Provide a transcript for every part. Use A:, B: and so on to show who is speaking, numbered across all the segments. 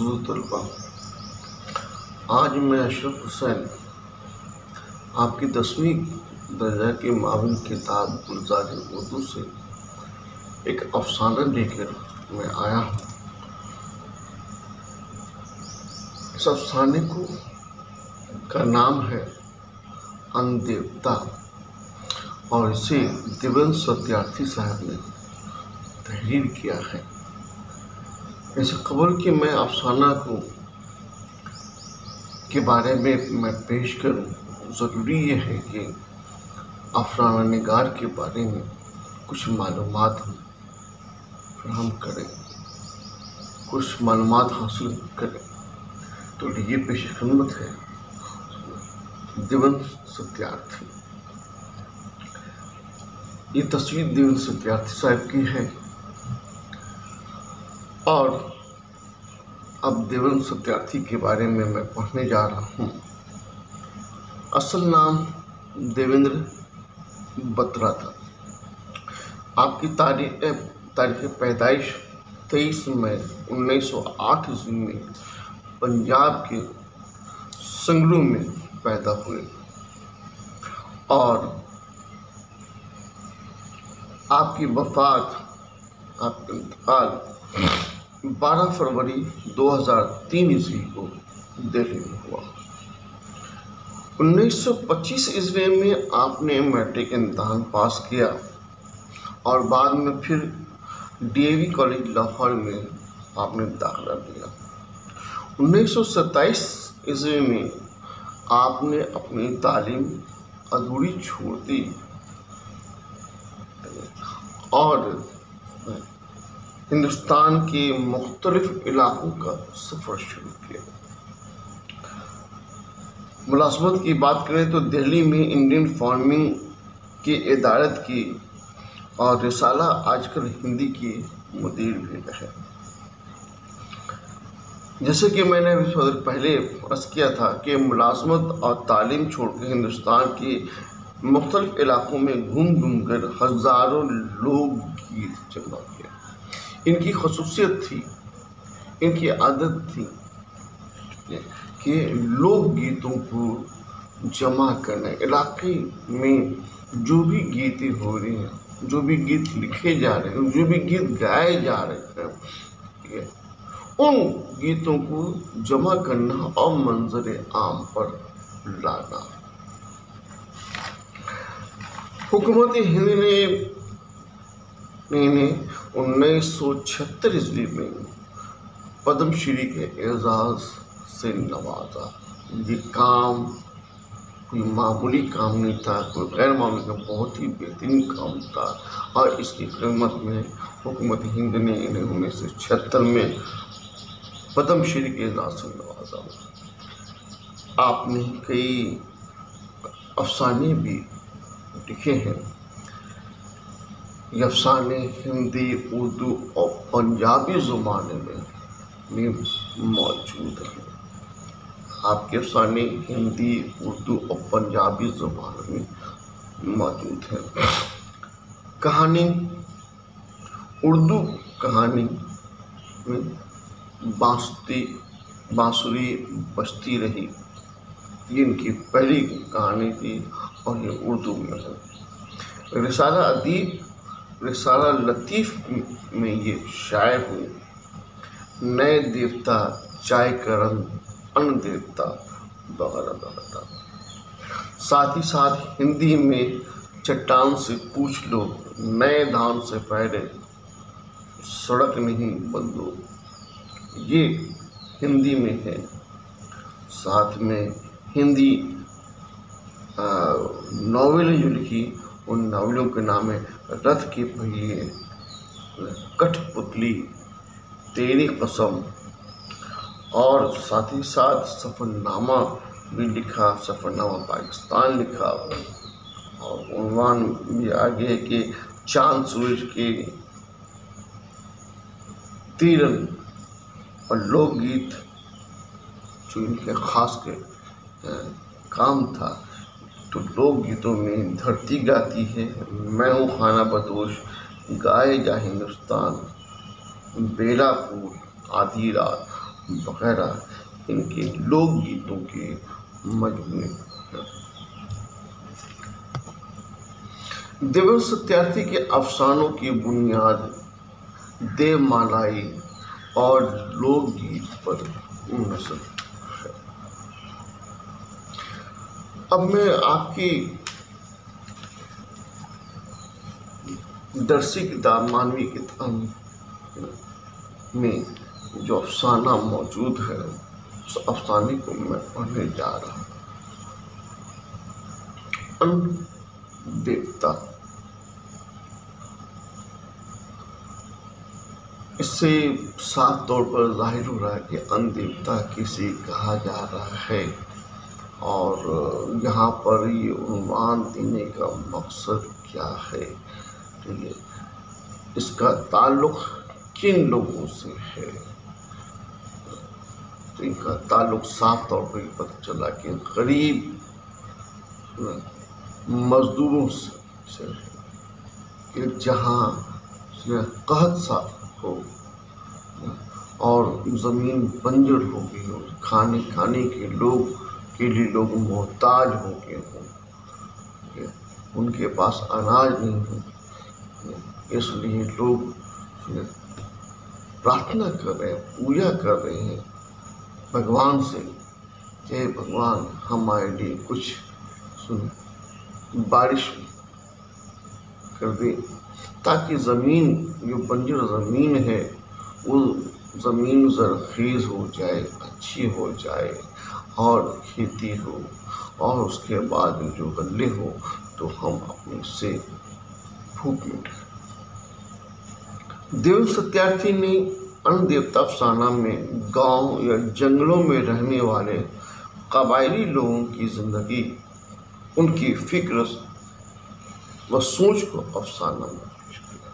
A: معزز طلباء، آج میں اشرف حسین آپ کی 10ویں درجہ کی معاون کتاب گلزار اردو سے ایک افسانہ لے کر میں آیا ہوں۔ اس افسانے کا نام ہے ان دیوتا اور اسے دیون ستیارتھی صاحب نے تحریر کیا ہے۔ اس سے قبل کہ میں افسانہ کے بارے میں پیش کروں، ضروری یہ ہے کہ افسانہ نگار کے بارے میں کچھ معلومات ہم فراہم کریں، کچھ معلومات حاصل کریں۔ تو یہ پیش خدمت ہے دیون ستیارتھی۔ یہ تصویر دیون ستیارتھی صاحب کی ہے اور اب دیون ستیارتھی کے بارے میں پڑھنے جا رہا ہوں۔ اصل نام دیویندر بترا تھا۔ آپ کی تاریخ پیدائش 23 مئی 1908 عیسوی میں پنجاب کے سنگرو میں پیدا ہوئے اور آپ کی وفات، آپ کا انتقال 12 فروری 2003 عیسوی کو دہلی میں ہوا۔ 1925 عیسوی میں آپ نے میٹرک امتحان پاس کیا اور بعد میں پھر DAV کالج لاہور میں آپ نے داخلہ لیا۔ 1927 عیسوی میں آپ نے اپنی تعلیم ادھوری چھوڑ دی اور ہندوستان کے مختلف علاقوں کا سفر شروع کیا۔ ملازمت کی بات کریں تو دہلی میں انڈین فارمنگ کی ادارت کی اور رسالہ آج کل ہندی کی مدیر بھی رہے۔ جیسے کہ میں نے پہلے عرض کیا تھا کہ ملازمت اور تعلیم چھوڑ کے ہندوستان کے مختلف علاقوں میں گھوم کر ہزاروں لوگ گیت جمع کیا۔ ان کی خصوصیت تھی، ان کی عادت تھی کہ لوک گیتوں کو جمع کرنے، علاقے میں جو بھی گیتیں ہو رہی ہیں، جو بھی گیت لکھے جا رہے ہیں، جو بھی گیت گائے جا رہے ہیں، ان گیتوں کو جمع کرنا اور منظر عام پر لانا۔ حکومت ہند نے 1976 عیسوی میں پدم شری کے اعزاز سے نوازا۔ یہ کام کوئی معمولی کام نہیں تھا، کوئی غیر معمولی کام، بہت ہی بہترین کام تھا اور اس کی خدمت میں حکومت ہند نے انہیں 1976 میں پدم شری کے اعزاز سے نوازا۔ آپ نے کئی افسانے بھی لکھے ہیں۔ یہ افسانے ہندی، اردو اور پنجابی زبانوں میں موجود ہیں۔ آپ کے افسانے ہندی، اردو اور پنجابی زبانوں میں موجود ہیں۔ کہانی، اردو کہانی میں بانسری بجتی رہی، یہ ان کی پہلی کہانی تھی اور یہ اردو میں ہے۔ رسالہ ادیب، رسالہ لطیف میں یہ شائع ہوئی۔ نئے دیوتا، چائے کا رنگ، ان دیوتا وغیرہ وغیرہ۔ ساتھ ہی ساتھ ہندی میں چٹان سے پوچھ لو، نئے دھان سے پہلے سڑک نہیں بندوق، یہ ہندی میں ہے۔ ساتھ میں ہندی ناول جو لکھی، ان ناولوں کے نام ہے رتھ کے پہیے، کٹھ پتلی، تیری قسم، اور ساتھ ہی ساتھ سفر نامہ بھی لکھا، سفر نامہ پاکستان لکھا اور عنوان بھی آگے ہے کہ چاند سورج کے تیرن اور لوک گیت جو ان کے خاص کے کام تھا۔ تو لوک گیتوں میں دھرتی گاتی ہے، میں ہوں خانہ بدوش، گائے جا ہندوستان، بیلا پور، آدھی رات وغیرہ ان کے لوک گیتوں کے مجموعے ہیں۔ دیو ستیارتھی کے افسانوں کی بنیاد دیو مالائی اور لوک گیت پر منحصر ہے۔ اب میں آپ کی درسی کتاب مانوی کتاب میں جو افسانہ موجود ہے اس افسانے کو میں پڑھنے جا رہا ہوں۔ ان دیوتا، اس سے صاف طور پر ظاہر ہو رہا ہے کہ ان دیوتا کسے کہا جا رہا ہے، اور یہاں پر یہ عنوان دینے کا مقصد کیا ہے، اس کا تعلق کن لوگوں سے ہے۔ تو ان کا تعلق صاف طور پر یہ پتہ چلا کہ غریب مزدوروں سے ہے، کہ جہاں قحط سا ہو اور زمین بنجر ہو گئی ہو، کھانے کے لیے لوگ محتاج ہو گئے ہوں، ان کے پاس اناج نہیں ہو، اس لیے لوگ پرارتھنا کر رہے ہیں، پوجا کر رہے ہیں بھگوان سے کہ بھگوان ہمارے لیے کچھ بارش کر دے، تاکہ زمین جو بنجر زمین ہے وہ زمین زرخیز ہو جائے، اچھی ہو جائے اور کھیتی ہو، اور اس کے بعد جو غلے ہو تو ہم اپنے سے بھوک مٹے۔ دیو ستیارتھی نے ان دیوتا افسانہ میں گاؤں یا جنگلوں میں رہنے والے قبائلی لوگوں کی زندگی، ان کی فکر و سوچ کو افسانہ میں پیش کیا۔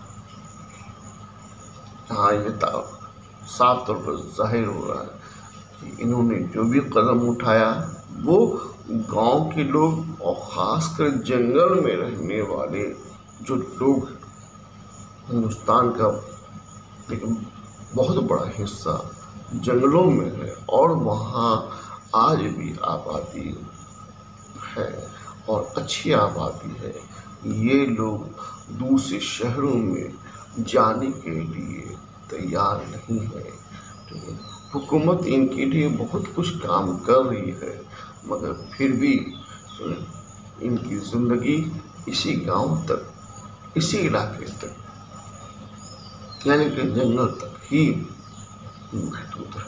A: یہاں یہ صاف طور پر ظاہر ہو رہا ہے کہ انہوں نے جو بھی قدم اٹھایا وہ گاؤں کے لوگ اور خاص کر جنگل میں رہنے والے جو لوگ، ہندوستان کا ایک بہت بڑا حصہ جنگلوں میں ہے اور وہاں آج بھی آبادی ہے اور اچھی آبادی ہے، یہ لوگ دوسرے شہروں میں جانے کے لیے تیار نہیں ہے۔ حکومت ان کے لیے بہت کچھ کام کر رہی ہے، مگر پھر بھی ان کی زندگی اسی گاؤں تک، اسی علاقے تک، یعنی کہ جنگل تک ہی محدود ہے۔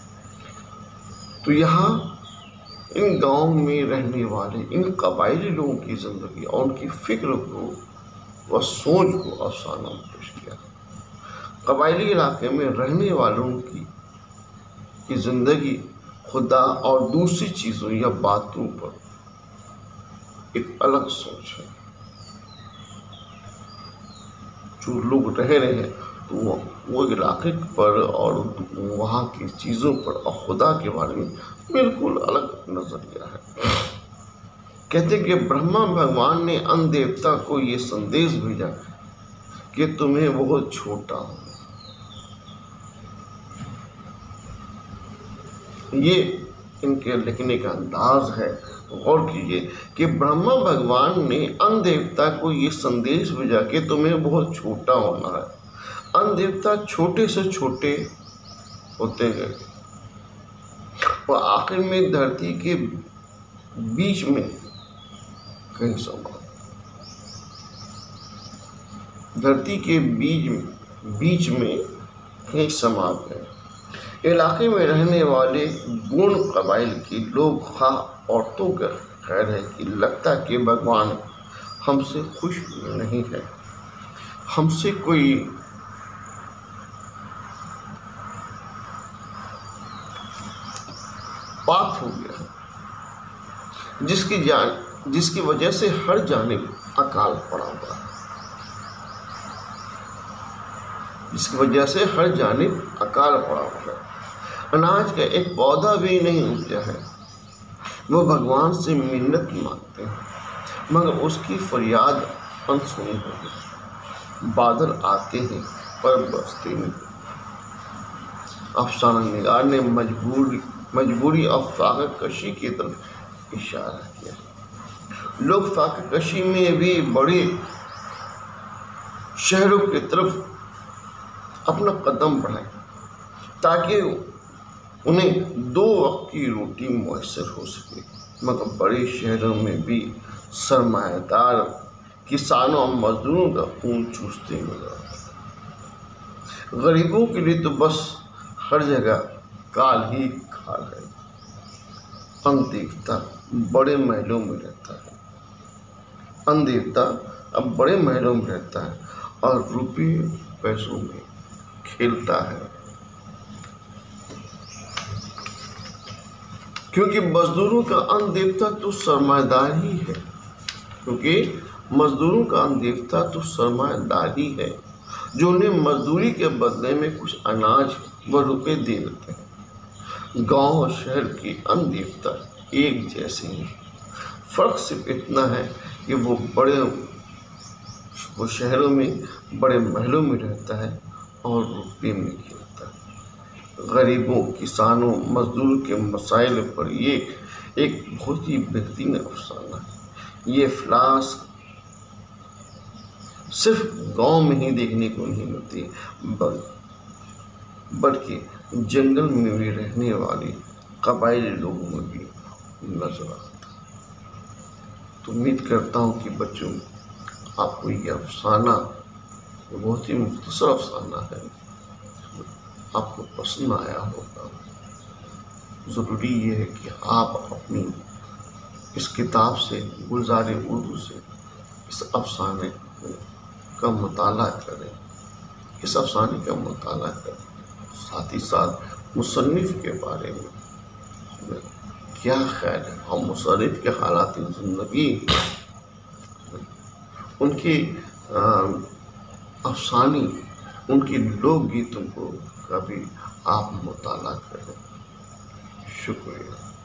A: تو یہاں ان گاؤں میں رہنے والے ان قبائلی لوگوں کی زندگی اور ان کی فکر کو و سوچ کو افسانہ میں پیش کیا۔ قبائلی علاقے میں رہنے والوں کی زندگی خدا اور دوسری چیزوں یا باتوں پر ایک الگ سوچ ہے۔ جو لوگ رہ رہے ہیں تو وہ علاقے پر اور وہاں کی چیزوں پر اور خدا کے بارے میں بالکل الگ نظریہ ہے۔ کہتے ہیں کہ برہما بھگوان نے ان دیوتا کو یہ سندیش بھیجا کہ تمہیں بہت چھوٹا ہو۔ یہ ان کے لکھنے کا انداز ہے۔ غور کیجئے کہ برہما بھگوان نے ان دیوتا کو یہ سندیش بھیجا کہ تمہیں بہت چھوٹا ہونا ہے۔ ان دیوتا چھوٹے سے چھوٹے ہوتے گئے اور آخر میں دھرتی کے بیچ میں کہیں سما گئے۔ علاقے میں رہنے والے گون قبائل کے لوگ خواہ عورتوں کا خیر ہے کہ لگتا کہ بھگوان ہم سے خوش نہیں ہے، ہم سے کوئی بات ہو گیا ہے، جس کی وجہ سے ہر جانب اکال پڑا ہوا ہے، اناج کا ایک پودا بھی نہیں اگتا ہے۔ وہ بھگوان سے منت مانگتے ہیں مگر اس کی فریاد انسنی ہو گئی۔ بادل آتے ہیں پر برستے نہیں۔ افسانہ نگار نے مجبوری اور فاقہ کشی کی طرف اشارہ کیا۔ لوگ فاقہ کشی میں بھی بڑے شہروں کی طرف اپنا قدم بڑھائیں تاکہ انہیں 2 وقت کی روٹی میسر ہو سکے، مگر بڑے شہروں میں بھی سرمایہ دار کسانوں اور مزدوروں کا خون چوستے نظر آتے۔ غریبوں کے لیے تو بس ہر جگہ کال ہی کال ہے۔ اندیوتا بڑے محلوں میں رہتا ہے، اندیوتا اب بڑے محلوں میں رہتا ہے اور روپے پیسوں میں کھیلتا ہے، کیونکہ مزدوروں کا اندیوتا تو سرمایہ دار ہی ہے، جو انہیں مزدوری کے بدلے میں کچھ اناج و روپے دے دیتے ہیں۔ گاؤں اور شہر کی اندیوتا ایک جیسے ہیں، فرق صرف اتنا ہے کہ وہ شہروں میں بڑے محلوں میں رہتا ہے اور روپے میں کھیلتا ہے۔ غریبوں، کسانوں، مزدوروں کے مسائل پر یہ ایک بہت ہی بہترین افسانہ ہے۔ یہ فلاسک صرف گاؤں میں ہی دیکھنے کو نہیں ملتی، بلکہ جنگل میں بھی رہنے والے قبائلی لوگوں میں بھی نظر آتا ہے۔ تو امید کرتا ہوں کہ بچوں آپ کو یہ افسانہ بہت ہی مختصر افسانہ ہے، آپ کو پسند آیا ہوگا۔ ضروری یہ ہے کہ آپ اپنی اس کتاب سے، گلزار اردو سے، اس افسانے کا مطالعہ کریں، ساتھ ہی ساتھ مصنف کے بارے میں کیا خیال ہے اور مصنف کے حالات زندگی، ان کی افسانے، ان کی لوک گیتوں کو کبھی آپ مطالعہ کریں۔ شکریہ۔